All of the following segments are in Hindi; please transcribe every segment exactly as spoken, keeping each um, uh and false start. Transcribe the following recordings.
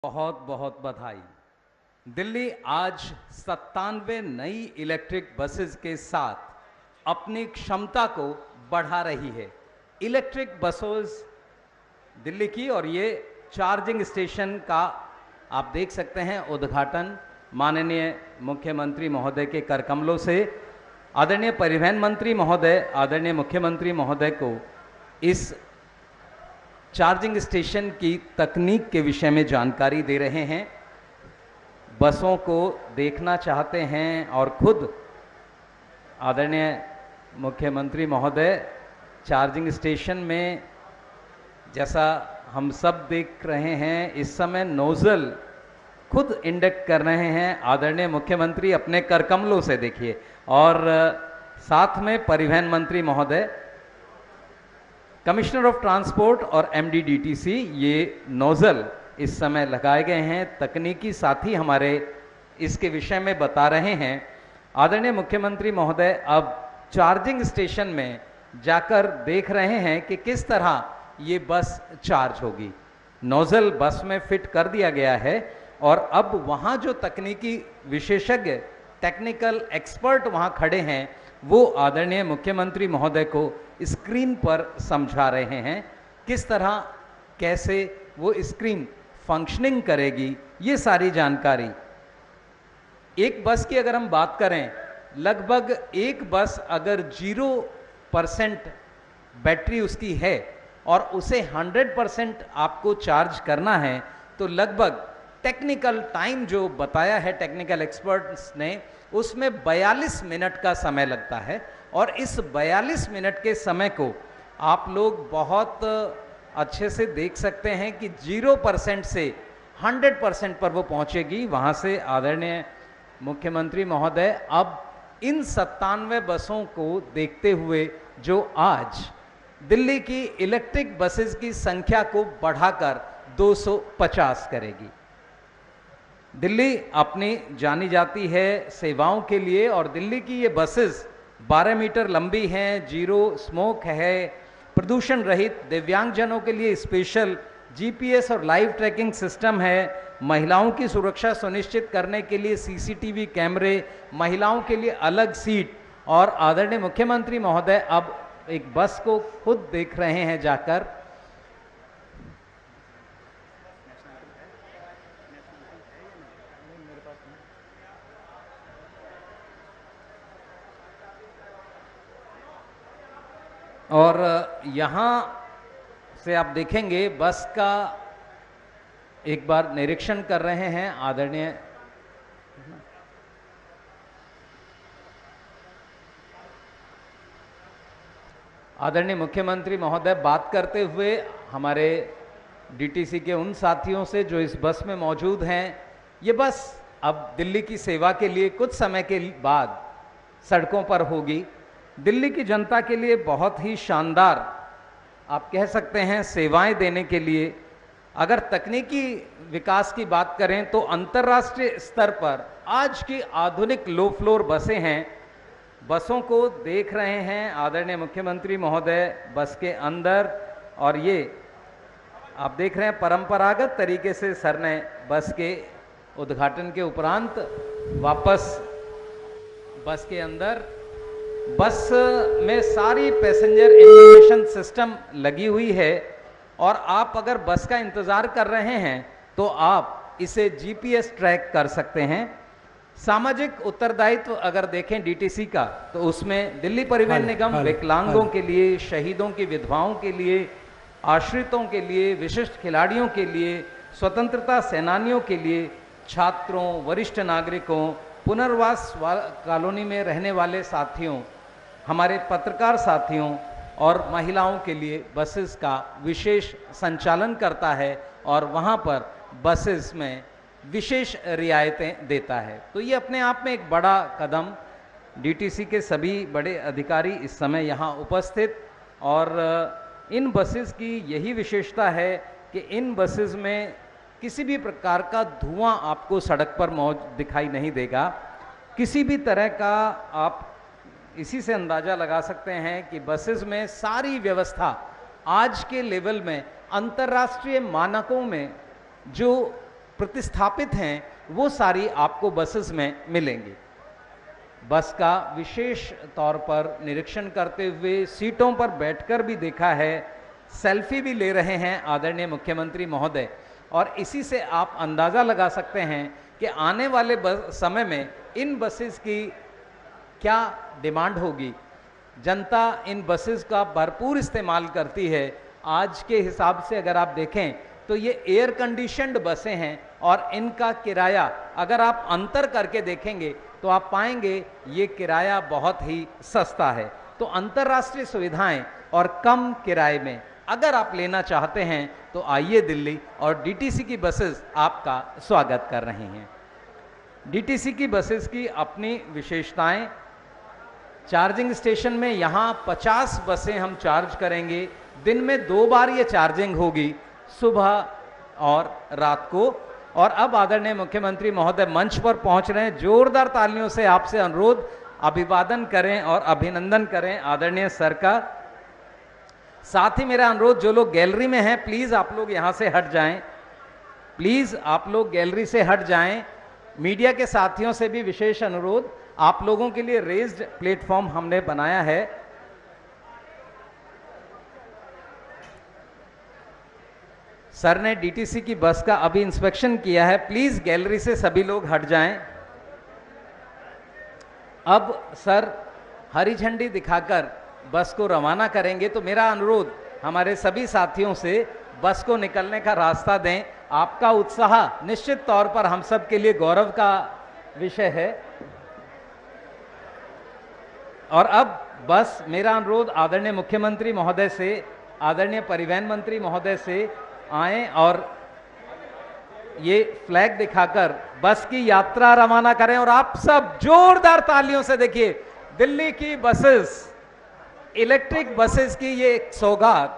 बहुत बहुत बधाई। दिल्ली आज सत्तानवे नई इलेक्ट्रिक बसेस के साथ अपनी क्षमता को बढ़ा रही है। इलेक्ट्रिक बसेस दिल्ली की, और ये चार्जिंग स्टेशन का आप देख सकते हैं उद्घाटन माननीय मुख्यमंत्री महोदय के कर कमलों से। आदरणीय परिवहन मंत्री महोदय, आदरणीय मुख्यमंत्री महोदय को इस चार्जिंग स्टेशन की तकनीक के विषय में जानकारी दे रहे हैं। बसों को देखना चाहते हैं और खुद आदरणीय मुख्यमंत्री महोदय चार्जिंग स्टेशन में, जैसा हम सब देख रहे हैं इस समय, नोजल खुद इंडेक्ट कर रहे हैं। आदरणीय मुख्यमंत्री अपने कर कमलों से देखिए, और साथ में परिवहन मंत्री महोदय, कमिश्नर ऑफ ट्रांसपोर्ट और एमडीडीटीसी, ये नोजल इस समय लगाए गए हैं। तकनीकी साथी हमारे इसके विषय में बता रहे हैं। आदरणीय मुख्यमंत्री महोदय अब चार्जिंग स्टेशन में जाकर देख रहे हैं कि किस तरह ये बस चार्ज होगी। नोजल बस में फिट कर दिया गया है और अब वहाँ जो तकनीकी विशेषज्ञ, टेक्निकल एक्सपर्ट वहाँ खड़े हैं, वो आदरणीय मुख्यमंत्री महोदय को स्क्रीन पर समझा रहे हैं किस तरह, कैसे वो स्क्रीन फंक्शनिंग करेगी। ये सारी जानकारी, एक बस की अगर हम बात करें, लगभग एक बस अगर जीरो परसेंट बैटरी उसकी है और उसे हंड्रेड परसेंट आपको चार्ज करना है, तो लगभग टेक्निकल टाइम जो बताया है टेक्निकल एक्सपर्ट्स ने, उसमें बयालीस मिनट का समय लगता है। और इस बयालीस मिनट के समय को आप लोग बहुत अच्छे से देख सकते हैं कि जीरो परसेंट से हंड्रेड परसेंट पर वो पहुंचेगी। वहां से आदरणीय मुख्यमंत्री महोदय अब इन सत्तानवे बसों को देखते हुए जो आज दिल्ली की इलेक्ट्रिक बसेस की संख्या को बढ़ाकर दो सौ पचास करेगी। दिल्ली अपनी जानी जाती है सेवाओं के लिए, और दिल्ली की ये बसेस बारह मीटर लंबी हैं, जीरो स्मोक है, प्रदूषण रहित, दिव्यांगजनों के लिए स्पेशल जीपीएस और लाइव ट्रैकिंग सिस्टम है, महिलाओं की सुरक्षा सुनिश्चित करने के लिए सीसीटीवी कैमरे, महिलाओं के लिए अलग सीट। और आदरणीय मुख्यमंत्री महोदय अब एक बस को खुद देख रहे हैं जाकर। और यहाँ से आप देखेंगे बस का एक बार निरीक्षण कर रहे हैं आदरणीय आदरणीय मुख्यमंत्री महोदय बात करते हुए हमारे डीटीसी के उन साथियों से जो इस बस में मौजूद हैं। ये बस अब दिल्ली की सेवा के लिए कुछ समय के बाद सड़कों पर होगी। दिल्ली की जनता के लिए बहुत ही शानदार, आप कह सकते हैं, सेवाएं देने के लिए। अगर तकनीकी विकास की बात करें तो अंतर्राष्ट्रीय स्तर पर आज की आधुनिक लो फ्लोर बसें हैं। बसों को देख रहे हैं आदरणीय मुख्यमंत्री महोदय बस के अंदर, और ये आप देख रहे हैं परंपरागत तरीके से सर ने बस के उद्घाटन के उपरांत वापस बस के अंदर, बस में सारी पैसेंजर इंफॉर्मेशन सिस्टम लगी हुई है। और आप अगर बस का इंतज़ार कर रहे हैं तो आप इसे जीपीएस ट्रैक कर सकते हैं। सामाजिक उत्तरदायित्व अगर देखें डीटीसी का, तो उसमें दिल्ली परिवहन निगम विकलांगों के लिए, शहीदों की विधवाओं के लिए, आश्रितों के लिए, विशिष्ट खिलाड़ियों के लिए, स्वतंत्रता सेनानियों के लिए, छात्रों, वरिष्ठ नागरिकों, पुनर्वास कॉलोनी में रहने वाले साथियों, हमारे पत्रकार साथियों और महिलाओं के लिए बसेस का विशेष संचालन करता है और वहाँ पर बसेस में विशेष रियायतें देता है। तो ये अपने आप में एक बड़ा कदम, डीटीसी के सभी बड़े अधिकारी इस समय यहाँ उपस्थित, और इन बसेस की यही विशेषता है कि इन बसेस में किसी भी प्रकार का धुआं आपको सड़क पर मौज दिखाई नहीं देगा। किसी भी तरह का, आप इसी से अंदाज़ा लगा सकते हैं कि बसेस में सारी व्यवस्था आज के लेवल में अंतर्राष्ट्रीय मानकों में जो प्रतिस्थापित हैं वो सारी आपको बसेस में मिलेंगी। बस का विशेष तौर पर निरीक्षण करते हुए सीटों पर बैठकर भी देखा है, सेल्फी भी ले रहे हैं आदरणीय मुख्यमंत्री महोदय, और इसी से आप अंदाज़ा लगा सकते हैं कि आने वाले बस समय में इन बसेस की क्या डिमांड होगी। जनता इन बसेस का भरपूर इस्तेमाल करती है। आज के हिसाब से अगर आप देखें तो ये एयर कंडीशन्ड बसें हैं और इनका किराया अगर आप अंतर करके देखेंगे तो आप पाएंगे ये किराया बहुत ही सस्ता है। तो अंतर्राष्ट्रीय सुविधाएं और कम किराए में अगर आप लेना चाहते हैं तो आइए दिल्ली, और डीटीसी की बसेस आपका स्वागत कर रही हैं। डीटीसी की बसेस की अपनी विशेषताएं, चार्जिंग स्टेशन में यहाँ पचास बसें हम चार्ज करेंगे। दिन में दो बार ये चार्जिंग होगी, सुबह और रात को। और अब आदरणीय मुख्यमंत्री महोदय मंच पर पहुंच रहे हैं। जोरदार तालियों से आपसे अनुरोध, अभिवादन करें और अभिनंदन करें आदरणीय सर का। साथ ही मेरा अनुरोध, जो लोग गैलरी में हैं प्लीज आप लोग यहां से हट जाएं, प्लीज आप लोग गैलरी से हट जाएं। मीडिया के साथियों से भी विशेष अनुरोध, आप लोगों के लिए रेज्ड प्लेटफॉर्म हमने बनाया है। सर ने डीटीसी की बस का अभी इंस्पेक्शन किया है, प्लीज गैलरी से सभी लोग हट जाएं। अब सर हरी झंडी दिखाकर बस को रवाना करेंगे, तो मेरा अनुरोध हमारे सभी साथियों से बस को निकलने का रास्ता दें। आपका उत्साह निश्चित तौर पर हम सब के लिए गौरव का विषय है। और अब बस, मेरा अनुरोध आदरणीय मुख्यमंत्री महोदय से, आदरणीय परिवहन मंत्री महोदय से आए और ये फ्लैग दिखाकर बस की यात्रा रवाना करें। और आप सब जोरदार तालियों से देखिए, दिल्ली की बसेस, इलेक्ट्रिक बसेस की ये एक सौगात।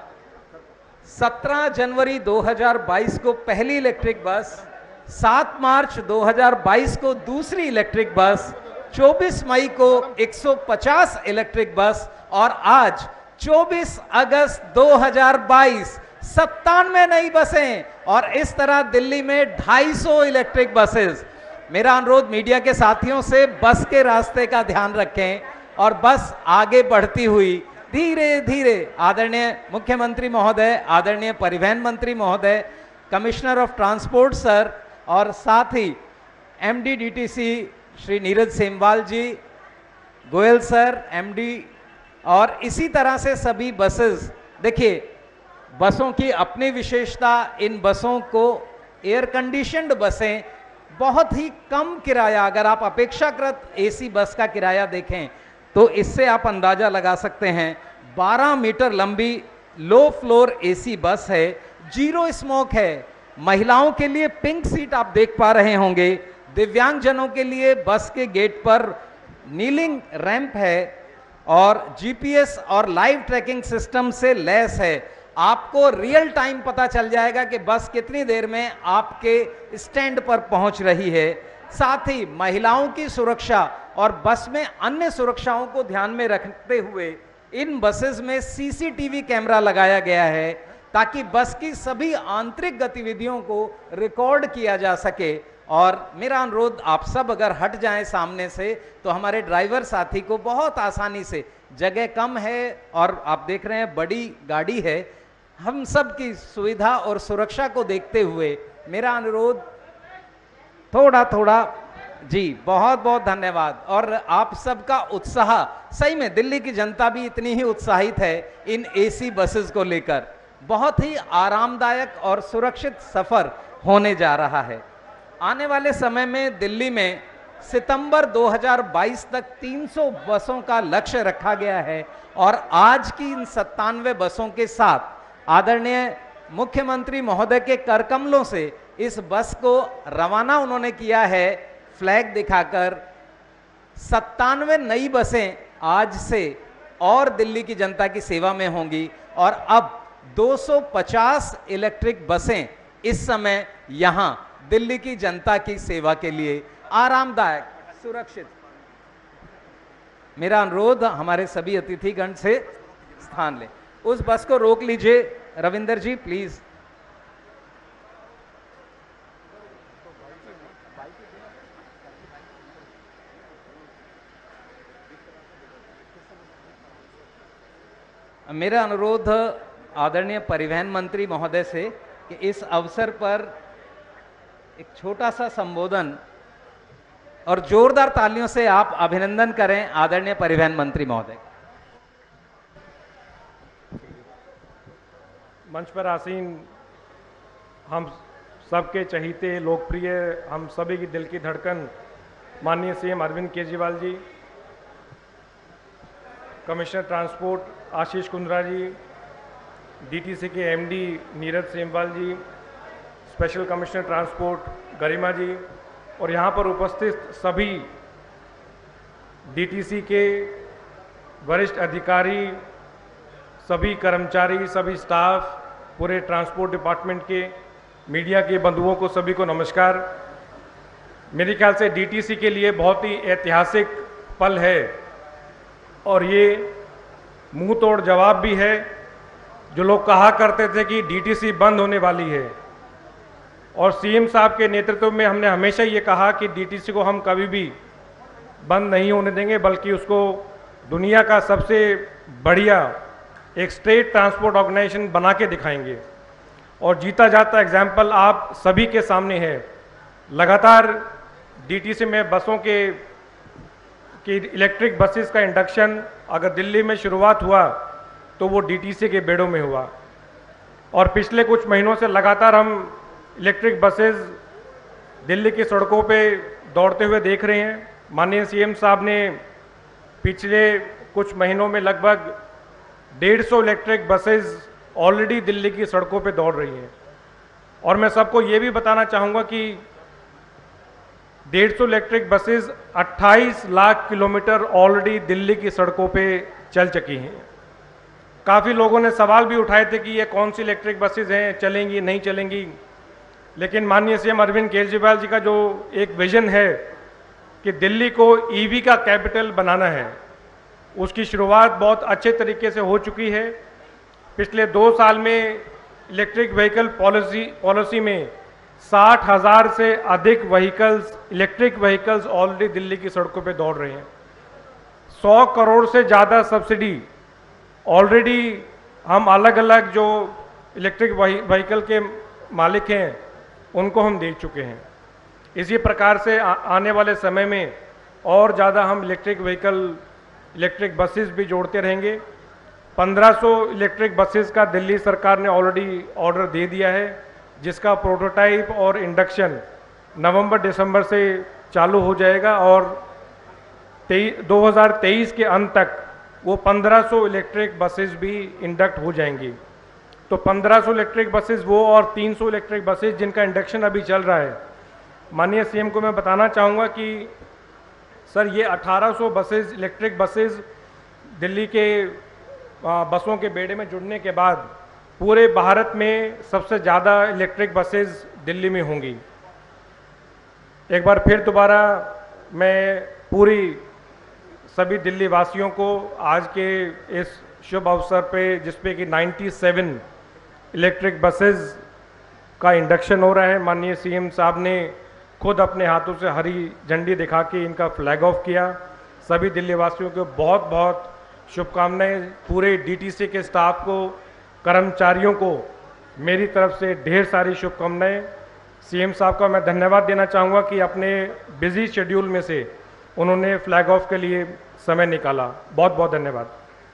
सत्रह जनवरी दो हज़ार बाईस को पहली इलेक्ट्रिक बस, सात मार्च दो हज़ार बाईस को दूसरी इलेक्ट्रिक बस, चौबीस मई को एक सौ पचास इलेक्ट्रिक बस, और आज चौबीस अगस्त दो हज़ार बाईस सत्तानवे नई बसें, और इस तरह दिल्ली में ढाई सौ इलेक्ट्रिक बसेस। मेरा अनुरोध मीडिया के साथियों से, बस के रास्ते का ध्यान रखें और बस आगे बढ़ती हुई धीरे धीरे आदरणीय मुख्यमंत्री महोदय, आदरणीय परिवहन मंत्री महोदय, कमिश्नर ऑफ ट्रांसपोर्ट सर, और साथ ही MD DTC Shri Neeraj Semwal ji, Goyal sir MD, और इसी तरह से सभी बसेस। देखिए बसों की अपनी विशेषता, इन बसों को एयर कंडीशन्ड बसें, बहुत ही कम किराया, अगर आप अपेक्षाकृत एसी बस का किराया देखें तो इससे आप अंदाजा लगा सकते हैं। बारह मीटर लंबी लो फ्लोर एसी बस है, जीरो स्मोक है, महिलाओं के लिए पिंक सीट आप देख पा रहे होंगे, दिव्यांगजनों के लिए बस के गेट पर नीलिंग रैंप है, और जीपीएस और लाइव ट्रैकिंग सिस्टम से लैस है। आपको रियल टाइम पता चल जाएगा कि बस कितनी देर में आपके स्टैंड पर पहुंच रही है। साथ ही महिलाओं की सुरक्षा और बस में अन्य सुरक्षाओं को ध्यान में रखते हुए इन बसेस में सीसीटीवी कैमरा लगाया गया है, ताकि बस की सभी आंतरिक गतिविधियों को रिकॉर्ड किया जा सके। और मेरा अनुरोध, आप सब अगर हट जाएं सामने से तो हमारे ड्राइवर साथी को बहुत आसानी से, जगह कम है और आप देख रहे हैं बड़ी गाड़ी है, हम सब की सुविधा और सुरक्षा को देखते हुए मेरा अनुरोध थोड़ा थोड़ा जी, बहुत बहुत धन्यवाद। और आप सबका उत्साह, सही में दिल्ली की जनता भी इतनी ही उत्साहित है इन एसी बसेस को लेकर। बहुत ही आरामदायक और सुरक्षित सफर होने जा रहा है। आने वाले समय में दिल्ली में सितंबर दो हज़ार बाईस तक तीन सौ बसों का लक्ष्य रखा गया है, और आज की इन सत्तानवे बसों के साथ आदरणीय मुख्यमंत्री महोदय के करकमलों से इस बस को रवाना उन्होंने किया है फ्लैग दिखाकर। सत्तानवे नई बसें आज से और दिल्ली की जनता की सेवा में होंगी, और अब दो सौ पचास इलेक्ट्रिक बसें इस समय यहां दिल्ली की जनता की सेवा के लिए आरामदायक, सुरक्षित। मेरा अनुरोध हमारे सभी अतिथिगण से स्थान लें। उस बस को रोक लीजिए रविंदर जी प्लीज। मेरा अनुरोध आदरणीय परिवहन मंत्री महोदय से कि इस अवसर पर एक छोटा सा संबोधन और जोरदार तालियों से आप अभिनंदन करें आदरणीय परिवहन मंत्री महोदय। मंच पर आसीन हम सबके चहीते लोकप्रिय, हम सभी की दिल की धड़कन माननीय CM Arvind Kejriwal ji, commissioner transport Ashish Kundra ji, DTC के MD Neeraj Semwal ji, special commissioner transport Garima ji और यहाँ पर उपस्थित सभी डीटीसी के वरिष्ठ अधिकारी, सभी कर्मचारी, सभी स्टाफ, पूरे ट्रांसपोर्ट डिपार्टमेंट के, मीडिया के बंधुओं को सभी को नमस्कार। मेरे ख्याल से डीटीसी के लिए बहुत ही ऐतिहासिक पल है और ये मुंह तोड़ जवाब भी है। जो लोग कहा करते थे कि डीटीसी बंद होने वाली है, और सीएम साहब के नेतृत्व में हमने हमेशा ये कहा कि डीटीसी को हम कभी भी बंद नहीं होने देंगे, बल्कि उसको दुनिया का सबसे बढ़िया एक स्टेट ट्रांसपोर्ट ऑर्गेनाइजेशन बना के दिखाएंगे। और जीता जाता एग्जाम्पल आप सभी के सामने है। लगातार डीटीसी में बसों के कि इलेक्ट्रिक बसेस का इंडक्शन अगर दिल्ली में शुरुआत हुआ तो वो डीटीसी के बेड़ों में हुआ, और पिछले कुछ महीनों से लगातार हम इलेक्ट्रिक बसेस दिल्ली की सड़कों पे दौड़ते हुए देख रहे हैं। माननीय सीएम साहब ने पिछले कुछ महीनों में लगभग डेढ़ सौ इलेक्ट्रिक बसेस ऑलरेडी दिल्ली की सड़कों पे दौड़ रही हैं, और मैं सबको ये भी बताना चाहूँगा कि डेढ़ सौ इलेक्ट्रिक बसेस अट्ठाईस लाख किलोमीटर ऑलरेडी दिल्ली की सड़कों पे चल चुकी हैं। काफ़ी लोगों ने सवाल भी उठाए थे कि ये कौन सी इलेक्ट्रिक बसेस हैं, चलेंगी नहीं चलेंगी, लेकिन माननीय सीएम अरविंद केजरीवाल जी का जो एक विजन है कि दिल्ली को ईवी का कैपिटल बनाना है, उसकी शुरुआत बहुत अच्छे तरीके से हो चुकी है। पिछले दो साल में इलेक्ट्रिक व्हीकल पॉलिसी पॉलिसी में साठ हज़ार से अधिक vehicles, electric vehicles already Delhi की सड़कों पे दौड़ रहे हैं। सौ करोड़ से ज़्यादा सब्सिडी ऑलरेडी हम अलग अलग जो इलेक्ट्रिक व्हीकल के मालिक हैं उनको हम दे चुके हैं। इसी प्रकार से आ, आने वाले समय में और ज़्यादा हम इलेक्ट्रिक व्हीकल, इलेक्ट्रिक बसेस भी जोड़ते रहेंगे। पंद्रह सौ इलेक्ट्रिक बसेस का दिल्ली सरकार ने ऑलरेडी ऑर्डर दे दिया है, जिसका प्रोटोटाइप और इंडक्शन नवंबर दिसंबर से चालू हो जाएगा, और दो हज़ार तेईस के अंत तक वो पंद्रह सौ इलेक्ट्रिक बसेस भी इंडक्ट हो जाएंगी। तो पंद्रह सौ इलेक्ट्रिक बसेस वो, और तीन सौ इलेक्ट्रिक बसेस जिनका इंडक्शन अभी चल रहा है। माननीय सीएम को मैं बताना चाहूँगा कि सर ये अठारह सौ बसेस, इलेक्ट्रिक बसेस दिल्ली के बसों के बेड़े में जुड़ने के बाद पूरे भारत में सबसे ज़्यादा इलेक्ट्रिक बसेस दिल्ली में होंगी। एक बार फिर दोबारा मैं पूरी सभी दिल्ली वासियों को आज के इस शुभ अवसर पे, जिसपे कि सत्तानवे इलेक्ट्रिक बसेस का इंडक्शन हो रहा है, माननीय सीएम साहब ने खुद अपने हाथों से हरी झंडी दिखा के इनका फ्लैग ऑफ किया। सभी दिल्ली वासियों को बहुत बहुत शुभकामनाएं। पूरे डीटीसी के स्टाफ को, कर्मचारियों को मेरी तरफ से ढेर सारी शुभकामनाएं। सीएम साहब का मैं धन्यवाद देना चाहूँगा कि अपने बिजी शेड्यूल में से उन्होंने फ्लैग ऑफ के लिए समय निकाला। बहुत बहुत धन्यवाद।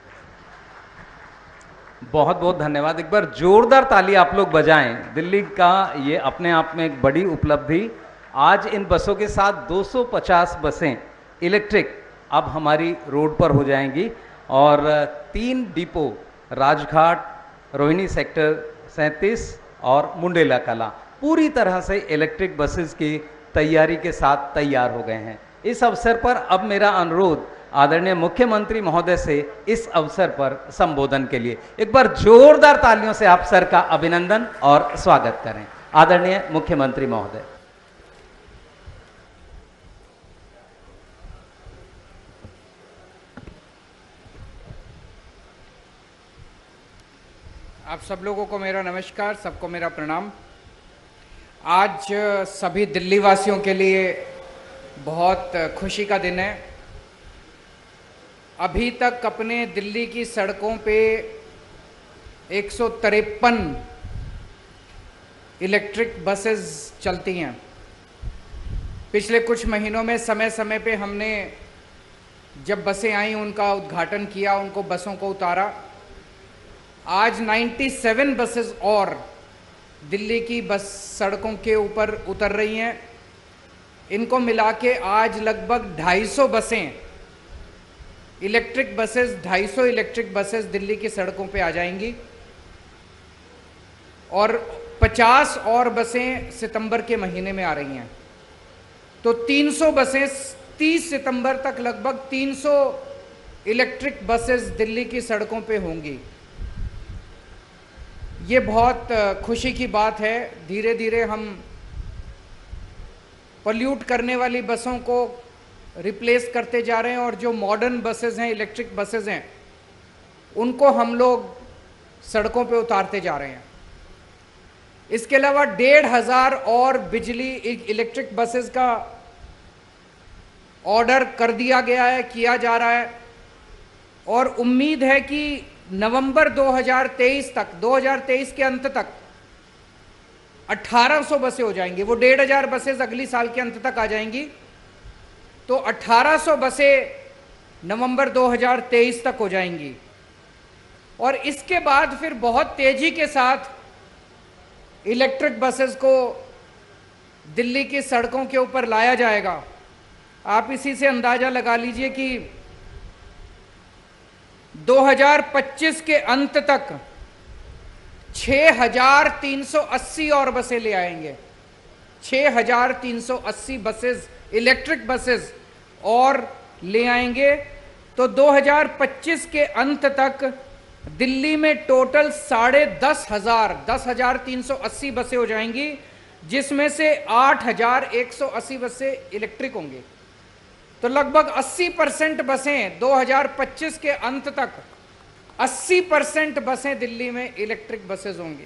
बहुत बहुत धन्यवाद। एक बार जोरदार ताली आप लोग बजाएं। दिल्ली का ये अपने आप में एक बड़ी उपलब्धि। आज इन बसों के साथ दो सौ पचास बसें इलेक्ट्रिक अब हमारी रोड पर हो जाएंगी, और तीन डिपो राजघाट, रोहिणी सेक्टर सैंतीस और मुंडेला कला पूरी तरह से इलेक्ट्रिक बसेस की तैयारी के साथ तैयार हो गए हैं। इस अवसर पर अब मेरा अनुरोध आदरणीय मुख्यमंत्री महोदय से इस अवसर पर संबोधन के लिए एक बार जोरदार तालियों से आप सर का अभिनंदन और स्वागत करें। आदरणीय मुख्यमंत्री महोदय। आप सब लोगों को मेरा नमस्कार, सबको मेरा प्रणाम। आज सभी दिल्ली वासियों के लिए बहुत खुशी का दिन है। अभी तक अपने दिल्ली की सड़कों पे एक सौ तिरपन इलेक्ट्रिक बसेस चलती हैं। पिछले कुछ महीनों में समय समय पे हमने जब बसें आई उनका उद्घाटन किया, उनको बसों को उतारा। आज सत्तानवे बसेस और दिल्ली की बस सड़कों के ऊपर उतर रही हैं। इनको मिला के आज लगभग दो सौ पचास बसें इलेक्ट्रिक बसेस दो सौ पचास इलेक्ट्रिक बसेस दिल्ली की सड़कों पे आ जाएंगी और पचास और बसें सितंबर के महीने में आ रही हैं। तो तीन सौ बसें तीस सितंबर तक लगभग तीन सौ इलेक्ट्रिक बसेस दिल्ली की सड़कों पे होंगी। ये बहुत खुशी की बात है। धीरे धीरे हम पॉल्यूट करने वाली बसों को रिप्लेस करते जा रहे हैं और जो मॉडर्न बसेस हैं, इलेक्ट्रिक बसेस हैं, उनको हम लोग सड़कों पे उतारते जा रहे हैं। इसके अलावा डेढ़ हजार और बिजली इलेक्ट्रिक बसेस का ऑर्डर कर दिया गया है, किया जा रहा है और उम्मीद है कि नवंबर दो हज़ार तेईस तक, दो हज़ार तेईस के अंत तक अठारह सौ बसें हो जाएंगी। वो डेढ़ हजार बसेस अगली साल के अंत तक आ जाएंगी, तो अठारह सौ बसें नवंबर दो हज़ार तेईस तक हो जाएंगी और इसके बाद फिर बहुत तेजी के साथ इलेक्ट्रिक बसेस को दिल्ली की सड़कों के ऊपर लाया जाएगा। आप इसी से अंदाजा लगा लीजिए कि दो हज़ार पच्चीस के अंत तक छह हज़ार तीन सौ अस्सी और बसें ले आएंगे। छह हज़ार तीन सौ अस्सी बसेस, इलेक्ट्रिक बसेस और ले आएंगे। तो दो हज़ार पच्चीस के अंत तक दिल्ली में टोटल साढ़े दस हजार दस हजार तीन सौ अस्सी बसें हो जाएंगी, जिसमें से आठ हजार एक सौ अस्सी बसें इलेक्ट्रिक होंगी। तो लगभग अस्सी परसेंट बसें दो हज़ार पच्चीस के अंत तक अस्सी परसेंट बसें दिल्ली में इलेक्ट्रिक बसेस होंगी।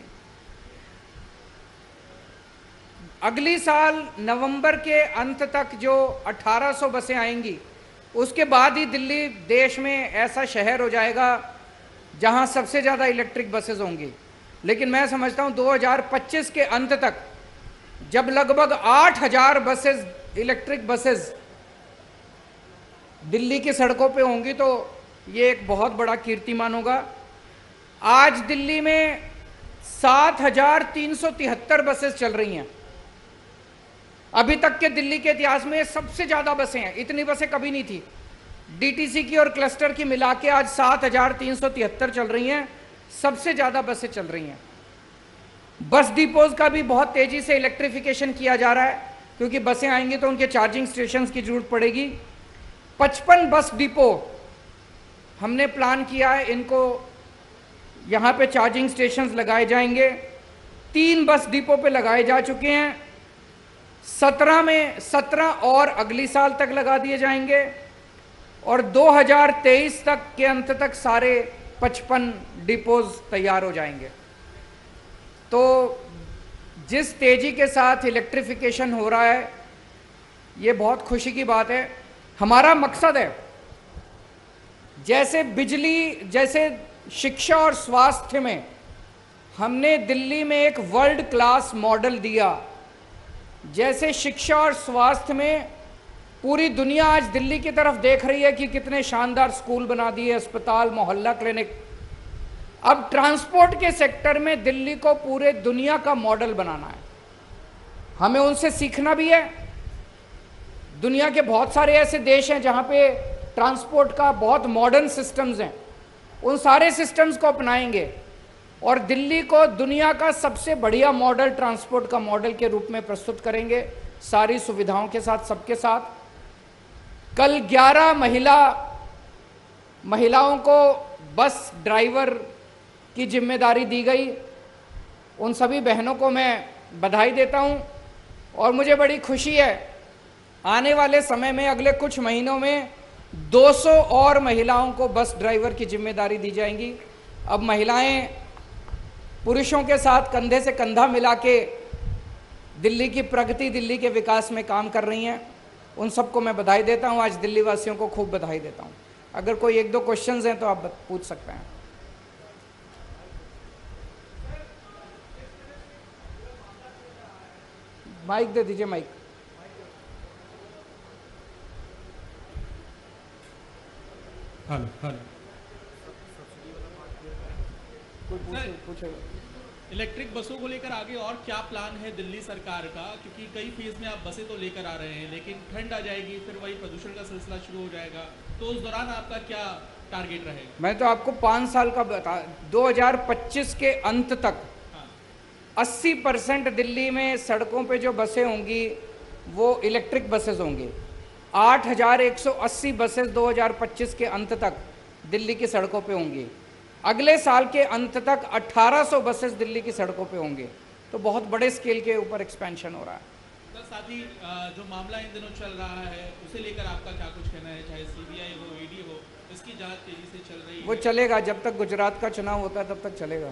अगली साल नवंबर के अंत तक जो अठारह सौ बसें आएंगी, उसके बाद ही दिल्ली देश में ऐसा शहर हो जाएगा जहां सबसे ज़्यादा इलेक्ट्रिक बसेस होंगी। लेकिन मैं समझता हूं दो हज़ार पच्चीस के अंत तक जब लगभग आठ हज़ार बसेस, इलेक्ट्रिक बसेस दिल्ली की सड़कों पे होंगी, तो ये एक बहुत बड़ा कीर्तिमान होगा। आज दिल्ली में सात हज़ार तीन सौ तिहत्तर बसेस चल रही हैं। अभी तक के दिल्ली के इतिहास में सबसे ज़्यादा बसें हैं। इतनी बसें कभी नहीं थी। डीटीसी की और क्लस्टर की मिला के आज सात हज़ार तीन सौ तिहत्तर चल रही हैं। सबसे ज़्यादा बसें चल रही हैं। बस डिपोज का भी बहुत तेज़ी से इलेक्ट्रिफिकेशन किया जा रहा है, क्योंकि बसें आएंगी तो उनके चार्जिंग स्टेशंस की जरूरत पड़ेगी। पचपन बस डिपो हमने प्लान किया है, इनको यहाँ पे चार्जिंग स्टेशंस लगाए जाएंगे। तीन बस डिपो पे लगाए जा चुके हैं। सत्रह में सत्रह और अगली साल तक लगा दिए जाएंगे और दो हज़ार तेईस तक के अंत तक सारे पचपन डिपोज तैयार हो जाएंगे। तो जिस तेजी के साथ इलेक्ट्रिफिकेशन हो रहा है, ये बहुत खुशी की बात है। हमारा मकसद है, जैसे बिजली, जैसे शिक्षा और स्वास्थ्य में हमने दिल्ली में एक वर्ल्ड क्लास मॉडल दिया, जैसे शिक्षा और स्वास्थ्य में पूरी दुनिया आज दिल्ली की तरफ देख रही है कि कितने शानदार स्कूल बना दिए, अस्पताल, मोहल्ला क्लिनिक। अब ट्रांसपोर्ट के सेक्टर में दिल्ली को पूरे दुनिया का मॉडल बनाना है। हमें उनसे सीखना भी है। दुनिया के बहुत सारे ऐसे देश हैं जहां पे ट्रांसपोर्ट का बहुत मॉडर्न सिस्टम्स हैं। उन सारे सिस्टम्स को अपनाएंगे और दिल्ली को दुनिया का सबसे बढ़िया मॉडल, ट्रांसपोर्ट का मॉडल के रूप में प्रस्तुत करेंगे, सारी सुविधाओं के साथ, सबके साथ। कल ग्यारह महिला महिलाओं को बस ड्राइवर की जिम्मेदारी दी गई। उन सभी बहनों को मैं बधाई देता हूं और मुझे बड़ी खुशी है, आने वाले समय में अगले कुछ महीनों में दो सौ और महिलाओं को बस ड्राइवर की जिम्मेदारी दी जाएंगी। अब महिलाएं पुरुषों के साथ कंधे से कंधा मिला के दिल्ली की प्रगति, दिल्ली के विकास में काम कर रही हैं, उन सबको मैं बधाई देता हूं। आज दिल्ली वासियों को खूब बधाई देता हूं। अगर कोई एक दो क्वेश्चंस हैं तो आप पूछ सकते हैं। माइक दे दीजिए, माइक। हेलो हेलो पूछे। इलेक्ट्रिक बसों को लेकर आगे और क्या प्लान है दिल्ली सरकार का? क्योंकि कई फेज में आप बसें तो लेकर आ रहे हैं, लेकिन ठंड आ जाएगी, फिर वही प्रदूषण का सिलसिला शुरू हो जाएगा, तो उस दौरान आपका क्या टारगेट रहेगा? मैं तो आपको पाँच साल का बता, दो हज़ार पच्चीस के अंत तक अस्सी परसेंट दिल्ली में सड़कों पे जो बसें होंगी वो इलेक्ट्रिक बसेस होंगी। आठ हज़ार एक सौ अस्सी बसेस दो हज़ार पच्चीस के अंत तक दिल्ली की सड़कों पे होंगी। अगले साल के अंत तक अठारह सौ बसेस दिल्ली की सड़कों पे होंगे। तो बहुत बड़े स्केल के ऊपर एक्सपेंशन हो रहा है। सर, साथ ही जो मामला इन दिनों चल रहा है उसे लेकर आपका क्या कुछ कहना है? चाहे सीबीआई हो, ईडी हो, इसकी जांच तेजी से चल रही है। वो चलेगा, जब तक गुजरात का चुनाव होता है तब तक चलेगा।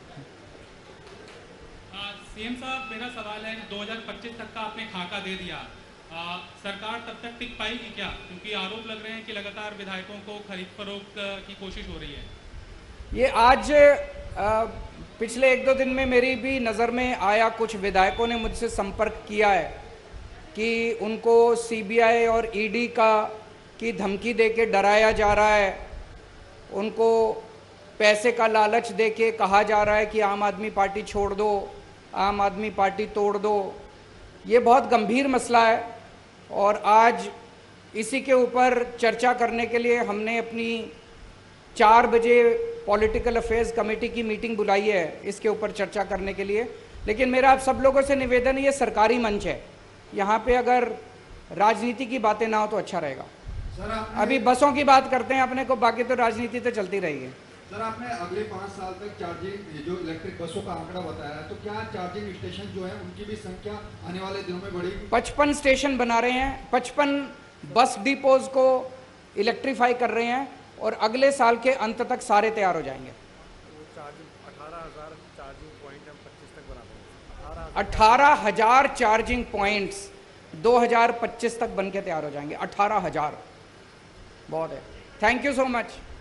सीएम साहब, मेरा सवाल है, दो हज़ार पच्चीस तक का आपने खाका दे दिया, आ, सरकार तब तक टिक पाएगी क्या? क्योंकि आरोप लग रहे हैं कि लगातार विधायकों को खरीद फरोख्त की कोशिश हो रही है। ये आज आ, पिछले एक दो दिन में मेरी भी नज़र में आया, कुछ विधायकों ने मुझसे संपर्क किया है कि उनको सीबीआई और ईडी का की धमकी देके डराया जा रहा है, उनको पैसे का लालच देके कहा जा रहा है कि आम आदमी पार्टी छोड़ दो, आम आदमी पार्टी तोड़ दो। ये बहुत गंभीर मसला है और आज इसी के ऊपर चर्चा करने के लिए हमने अपनी चार बजे पॉलिटिकल अफेयर्स कमेटी की मीटिंग बुलाई है, इसके ऊपर चर्चा करने के लिए। लेकिन मेरा आप सब लोगों से निवेदन है, ये सरकारी मंच है, यहाँ पे अगर राजनीति की बातें ना हो तो अच्छा रहेगा। अभी बसों की बात करते हैं अपने को, बाकी तो राजनीति तो चलती रहेगी। सर, आपने अगले पाँच साल तक चार्जिंग जो इलेक्ट्रिक बसों का आंकड़ा बताया है, तो क्या चार्जिंग स्टेशन जो है उनकी भी संख्या आने वाले दिनों में बढ़ेगी? पचपन स्टेशन बना रहे हैं, पचपन बस डिपोज को इलेक्ट्रीफाई कर रहे हैं और अगले साल के अंत तक सारे तैयार हो जाएंगे। अठारह हजार चार्जिंग पॉइंट्स दो हज़ार पच्चीस तक बन के तैयार हो जाएंगे। अठारह हजार बहुत है। Thank you so much.